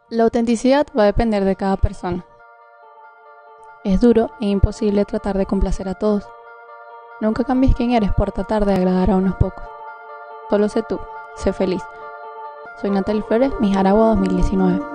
La autenticidad va a depender de cada persona. Es duro e imposible tratar de complacer a todos. Nunca cambies quién eres por tratar de agradar a unos pocos. Solo sé tú, sé feliz. Soy Natalie Flores, Miss Aragua 2019.